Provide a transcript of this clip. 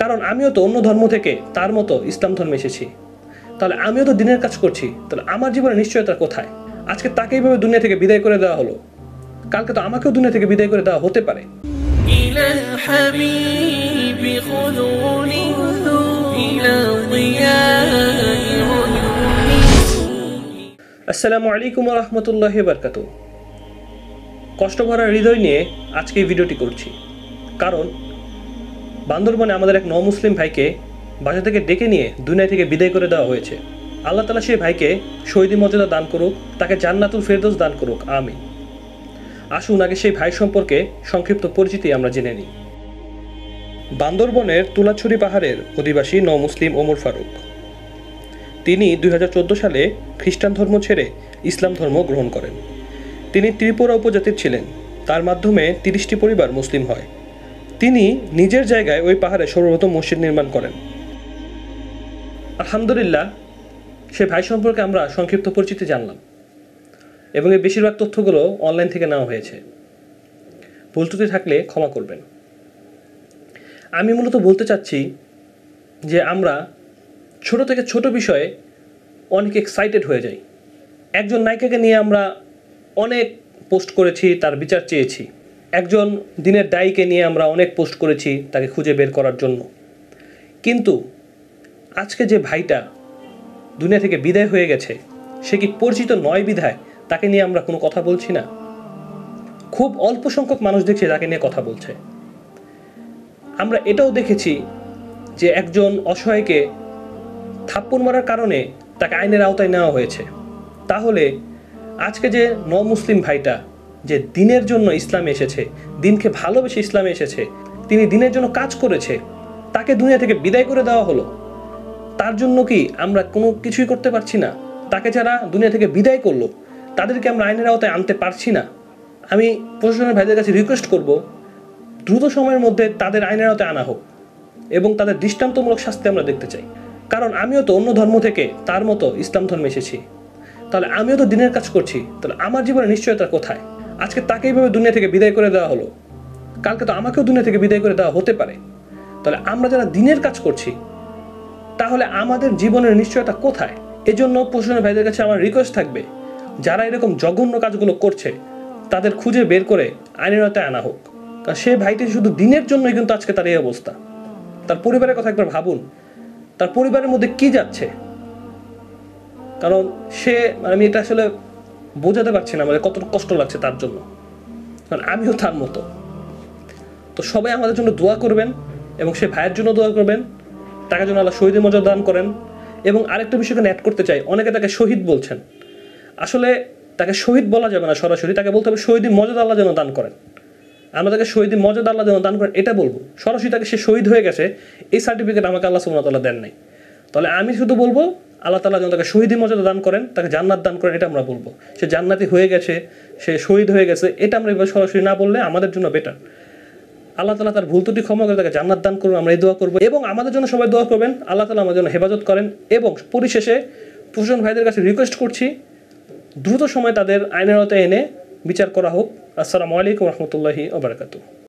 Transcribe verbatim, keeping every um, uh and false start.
কারণ আমিও তো অন্য ধর্ম থেকে তার মতো ইসলাম ধর্মে এসেছি। তাহলে আমিও তো দিনের কাজ করছি, তাহলে আমার জীবনে নিশ্চয়তা কোথায়? আজকে তাকে এইভাবে দুনিয়া থেকে বিদায় করে দেওয়া হলো, কালকে তো আমাকেও দুনিয়া থেকে বিদায় করে দেওয়া হতে পারে। আসসালামু আলাইকুম ওয়া রাহমাতুল্লাহি ওয়া বারাকাতুহু। কষ্ট ভরা হৃদয় নিয়ে আজকে এই ভিডিওটি করছি, কারণ বান্দরবনে আমাদের এক নমুসলিম ভাইকে বাসা থেকে ডেকে নিয়ে দুনিয়া থেকে বিদায় করে দেওয়া হয়েছে। আল্লাহ তাআলা সেই ভাইকে শহীদি মর্যাদা দান করুক, তাকে জান্নাতুল ফেরদৌস দান করুক, আমিন। আসুন আগে সেই ভাই সম্পর্কে সংক্ষিপ্ত পরিচিতি আমরা জেনে নিই। বান্দরবনের তুলাছড়ি পাহাড়ের অধিবাসী নমুসলিম ওমর ফারুক। তিনি দুই হাজার চোদ্দো সালে খ্রিস্টান ধর্ম ছেড়ে ইসলাম ধর্ম গ্রহণ করেন। তিনি ত্রিপুরা উপজাতির ছিলেন। তার মাধ্যমে তিরিশটি পরিবার মুসলিম হয়। তিনি নিজের জায়গায় ওই পাহাড়ে সর্বপ্রথম মসজিদ নির্মাণ করেন। আলহামদুলিল্লাহ, সে ভাই সম্পর্কে আমরা সংক্ষিপ্ত পরিচিতি জানলাম এবং এই বেশিরভাগ তথ্যগুলো অনলাইন থেকে নেওয়া হয়েছে। ভুল ত্রুটি থাকলে ক্ষমা করবেন। আমি মূলত বলতে চাচ্ছি যে আমরা ছোট থেকে ছোট বিষয়ে অনেক এক্সাইটেড হয়ে যাই। একজন নায়িকাকে নিয়ে আমরা অনেক পোস্ট করেছি, তার বিচার চেয়েছি। একজন দিনের দায়ীকে নিয়ে আমরা অনেক পোস্ট করেছি তাকে খুঁজে বের করার জন্য। কিন্তু আজকে যে ভাইটা দুনিয়া থেকে বিদায় হয়ে গেছে, সে কি পরিচিত নয় বিধায় তাকে নিয়ে আমরা কোনো কথা বলছি না? খুব অল্প সংখ্যক মানুষ দেখছি তাকে নিয়ে কথা বলছে। আমরা এটাও দেখেছি যে একজন অসহায়কে থাপ্পড় মারার কারণে তাকে আইনের আওতায় নেওয়া হয়েছে। তাহলে আজকে যে নমুসলিম ভাইটা যে দিনের জন্য ইসলামে এসেছে, দিনকে ভালোবেসে ইসলামে এসেছে, তিনি দিনের জন্য কাজ করেছে, তাকে দুনিয়া থেকে বিদায় করে দেওয়া হলো। তার জন্য কি আমরা কোনো কিছুই করতে পারছি না? তাকে যারা দুনিয়া থেকে বিদায় করলো তাদেরকে আমরা আইনের আওতায় আনতে পারছি না? আমি প্রশাসনের ভাইদের কাছে রিকোয়েস্ট করব, দ্রুত সময়ের মধ্যে তাদের আইনের আওতায় আনা হোক এবং তাদের দৃষ্টান্তমূলক শাস্তি আমরা দেখতে চাই। কারণ আমিও তো অন্য ধর্ম থেকে তার মতো ইসলাম ধর্মে এসেছি। তাহলে আমিও তো দিনের কাজ করছি, তাহলে আমার জীবনে নিশ্চয়তা কোথায়? আজকে তাকে এইভাবে দুনিয়া থেকে বিদায় করে দেওয়া হলো, কালকে তো আমাকেও দুনিয়া থেকে বিদায় করে দেওয়া হতে পারে। তাহলে আমরা যারা দিনের কাজ করছি, তাহলে আমাদের জীবনের নিশ্চয়তা কোথায়? এজন্য প্রশাসনের ভাইদের কাছে আমার রিকোয়েস্ট থাকবে, যারা এরকম জঘন্য কাজগুলো করছে তাদের খুঁজে বের করে আইনের আওতায় আনা হোক। কারণ সে ভাইটি শুধু দিনের জন্যই কিন্তু আজকে তার এই অবস্থা। তার পরিবারের কথা একবার ভাবুন, তার পরিবারের মধ্যে কি যাচ্ছে। কারণ সে, আমি এটা আসলে বোঝাতে পারছি না আমাদের কত কষ্ট লাগছে তার জন্য, কারণ আমিও তার মতো। তো সবাই আমাদের জন্য দোয়া করবেন এবং সে ভাইয়ের জন্য দোয়া করবেন, তাকে যেন আল্লাহ শহীদের মর্যাদা দান করেন। এবং আরেকটা বিষয় এখানে অ্যাড করতে চাই, অনেকে তাকে শহীদ বলছেন। আসলে তাকে শহীদ বলা যাবে না সরাসরি, তাকে বলতে হবে শহীদের মর্যাদা আল্লাহ যেন দান করেন। আমরা তাকে শহীদের মর্যাদা আল্লাহ যেন দান করেন এটা বলবো। সরাসরি তাকে সে শহীদ হয়ে গেছে এই সার্টিফিকেট আমাকে আল্লাহ সুবহানাহু ওয়া তাআলা দেন নাই। তাহলে আমি শুধু বলবো আল্লাহ তাআলা যেন তাকে শহীদের মর্যাদা দান করেন, তাকে জান্নাত দান করেন, এটা আমরা বলবো। সে জান্নাতি হয়ে গেছে, সে শহীদ হয়ে গেছে, এটা আমরা এবার সরাসরি না বললে আমাদের জন্য বেটার। আল্লাহ তাআলা তার ভুল ত্রুটি ক্ষমা করে তাকে জান্নাত দান করুন, আমরা এই দোয়া করবো। এবং আমাদের জন্য সবাই দোয়া করবেন, আল্লাহ তাআলা আমাদের জন্য হেফাজত করেন। এবং পরিশেষে প্রশাসন ভাইদের কাছে রিকোয়েস্ট করছি, দ্রুত সময় তাদের আইনের আওতায় এনে বিচার করা হোক। আসসালামু আলাইকুম ওয়া রাহমাতুল্লাহি ওয়া বারাকাতুহু।